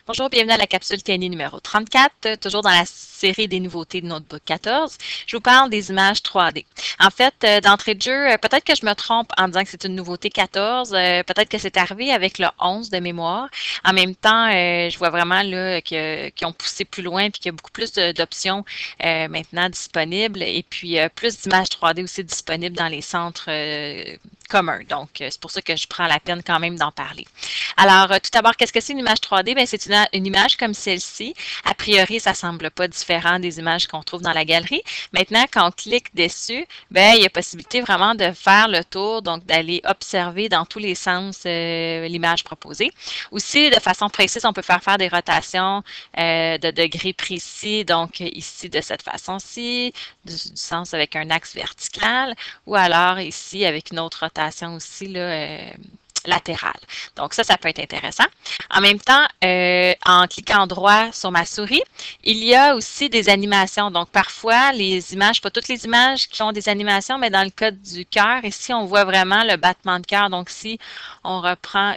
Bonjour, bienvenue à la capsule TNI numéro 34, toujours dans la série des nouveautés de Notebook 14. Je vous parle des images 3D. En fait, d'entrée de jeu, peut-être que je me trompe en disant que c'est une nouveauté 14, peut-être que c'est arrivé avec le 11 de mémoire. En même temps, je vois vraiment là qu'ils ont poussé plus loin et qu'il y a beaucoup plus d'options maintenant disponibles et puis plus d'images 3D aussi disponibles dans les centres communs. Donc, c'est pour ça que je prends la peine quand même d'en parler. Alors, tout d'abord, qu'est-ce que c'est une image 3D? Bien, c'est une image comme celle-ci. A priori, ça ne semble pas différent des images qu'on trouve dans la galerie. Maintenant, quand on clique dessus, bien, il y a possibilité vraiment de faire le tour, donc d'aller observer dans tous les sens l'image proposée. Aussi, de façon précise, on peut faire des rotations de degrés précis, donc ici de cette façon-ci, du sens avec un axe vertical, ou alors ici avec une autre rotation aussi, là, latérale. Donc ça peut être intéressant. En même temps, en cliquant droit sur ma souris, il y a aussi des animations. Donc parfois, les images, pas toutes les images qui ont des animations, mais dans le cas du cœur, ici, on voit vraiment le battement de cœur. Donc si on reprend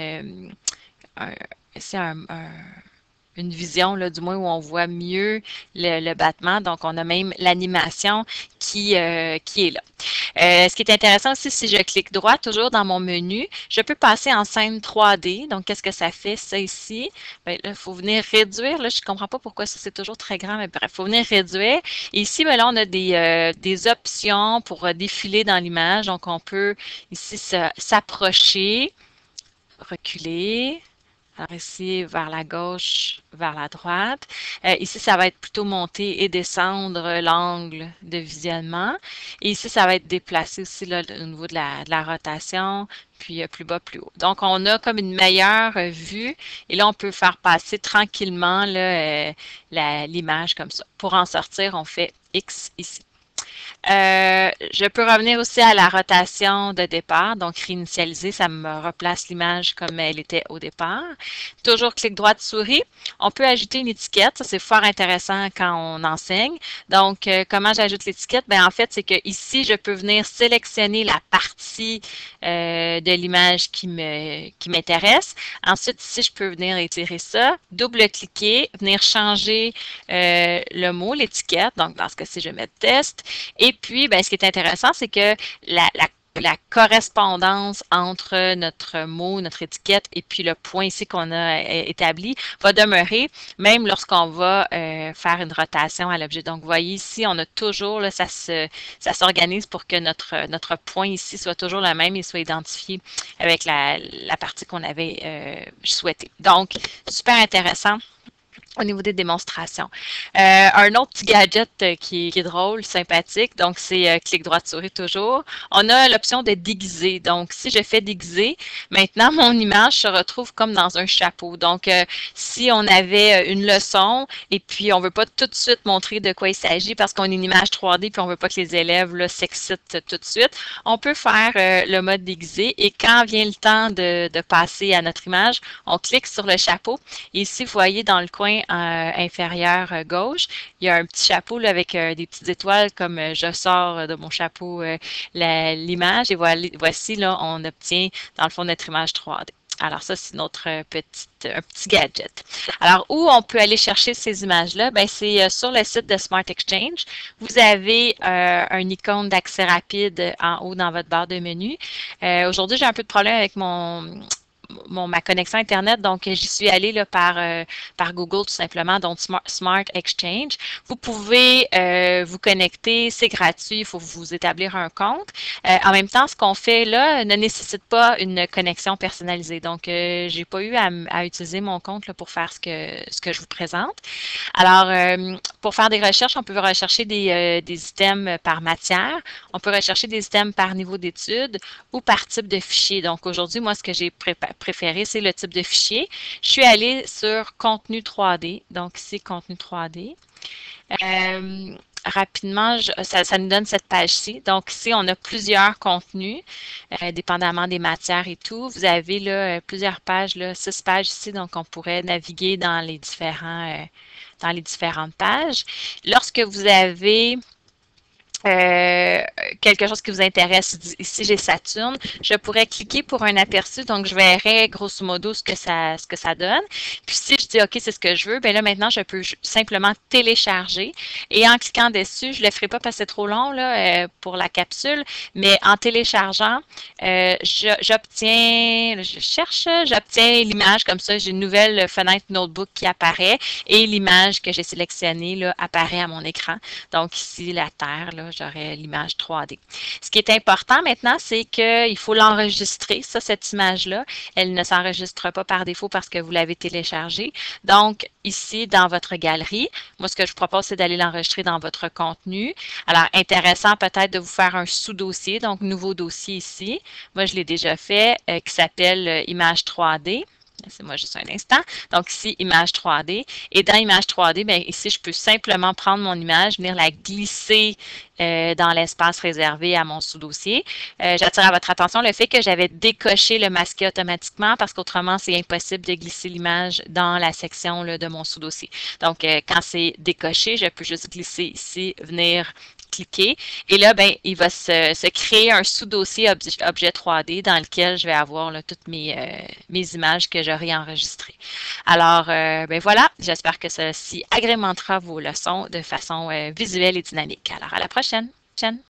une vision, là, du moins, où on voit mieux le battement. Donc, on a même l'animation qui est là. Ce qui est intéressant aussi, si je clique droit, toujours dans mon menu, je peux passer en scène 3D. Donc, qu'est-ce que ça fait, ça ici? Bien, là, il faut venir réduire. Là, je ne comprends pas pourquoi ça, c'est toujours très grand, mais bref, il faut venir réduire. Et ici, bien, là, on a des options pour défiler dans l'image. Donc, on peut ici s'approcher, reculer. Alors ici, vers la gauche, vers la droite. Ici, ça va être plutôt monter et descendre l'angle de visionnement. Et ici, ça va être déplacé aussi là, au niveau de la rotation, puis plus bas, plus haut. Donc, on a comme une meilleure vue. Et là, on peut faire passer tranquillement l'image comme ça. Pour en sortir, on fait X ici. Je peux revenir aussi à la rotation de départ, donc réinitialiser, ça me replace l'image comme elle était au départ. Toujours clic droit de souris. On peut ajouter une étiquette, ça c'est fort intéressant quand on enseigne. Donc, comment j'ajoute l'étiquette? Bien, en fait, c'est que ici, je peux venir sélectionner la partie de l'image qui m'intéresse. Ensuite, ici, je peux venir étirer ça, double-cliquer, venir changer le mot, l'étiquette. Donc, dans ce cas-ci, je vais mettre test. Et puis, ben, ce qui est intéressant, c'est que la correspondance entre notre mot, notre étiquette et puis le point ici qu'on a établi va demeurer même lorsqu'on va faire une rotation à l'objet. Donc, vous voyez ici, on a toujours, là, ça s'organise pour que notre point ici soit toujours le même et soit identifié avec la partie qu'on avait souhaitée. Donc, super intéressant au niveau des démonstrations. Un autre petit gadget qui est drôle, sympathique, donc c'est clic droit de souris toujours. On a l'option de déguiser. Donc, si je fais déguiser, maintenant, mon image se retrouve comme dans un chapeau. Donc, si on avait une leçon et puis on ne veut pas tout de suite montrer de quoi il s'agit parce qu'on a une image 3D puis on ne veut pas que les élèves s'excitent tout de suite, on peut faire le mode déguisé et quand vient le temps de passer à notre image, on clique sur le chapeau et ici, vous voyez dans le coin inférieur gauche, il y a un petit chapeau là, avec des petites étoiles comme je sors de mon chapeau l'image et voici là, on obtient dans le fond notre image 3D. Alors ça, c'est notre un petit gadget. Alors, où on peut aller chercher ces images-là? Ben, c'est sur le site de Smart Exchange. Vous avez un icône d'accès rapide en haut dans votre barre de menu. Aujourd'hui, j'ai un peu de problème avec ma connexion Internet, donc j'y suis allée là, par Google tout simplement, donc Smart Exchange. Vous pouvez vous connecter, c'est gratuit, il faut vous établir un compte. En même temps, ce qu'on fait là ne nécessite pas une connexion personnalisée. Donc, j'ai pas eu à utiliser mon compte là, pour faire ce que je vous présente. Alors, pour faire des recherches, on peut rechercher des items par matière, on peut rechercher des items par niveau d'études ou par type de fichier. Donc, aujourd'hui, moi, ce que j'ai préféré, c'est le type de fichier. Je suis allée sur contenu 3D, donc ici, contenu 3D. Rapidement, ça nous donne cette page-ci. Donc, ici, on a plusieurs contenus, dépendamment des matières et tout. Vous avez là plusieurs pages, là, 6 pages ici, donc on pourrait naviguer dans les différentes pages. Lorsque vous avez euh, quelque chose qui vous intéresse, ici j'ai Saturne, je pourrais cliquer pour un aperçu, donc je verrai grosso modo ce que ça donne. Puis si je dis OK, c'est ce que je veux, bien là maintenant je peux simplement télécharger et en cliquant dessus, je ne le ferai pas passer trop long là, pour la capsule, mais en téléchargeant, j'obtiens l'image comme ça, j'ai une nouvelle fenêtre notebook qui apparaît et l'image que j'ai sélectionnée là, apparaît à mon écran. Donc ici, la Terre, là, j'aurais l'image 3D. Ce qui est important maintenant, c'est qu'il faut l'enregistrer, ça, cette image-là. Elle ne s'enregistre pas par défaut parce que vous l'avez téléchargée. Donc, ici, dans votre galerie, moi, ce que je vous propose, c'est d'aller l'enregistrer dans votre contenu. Alors, intéressant peut-être de vous faire un sous-dossier, donc nouveau dossier ici. Moi, je l'ai déjà fait, qui s'appelle Image 3D. Laissez-moi juste un instant. Donc ici, image 3D. Et dans image 3D, bien, ici, je peux simplement prendre mon image, venir la glisser dans l'espace réservé à mon sous-dossier. J'attire à votre attention le fait que j'avais décoché le masquer automatiquement parce qu'autrement, c'est impossible de glisser l'image dans la section là, de mon sous-dossier. Donc, quand c'est décoché, je peux juste glisser ici, venir cliquer. Et là, ben, il va se créer un sous-dossier objet 3D dans lequel je vais avoir là, toutes mes images que j'aurai enregistrées. Alors, ben voilà, j'espère que ceci agrémentera vos leçons de façon visuelle et dynamique. Alors, à la prochaine.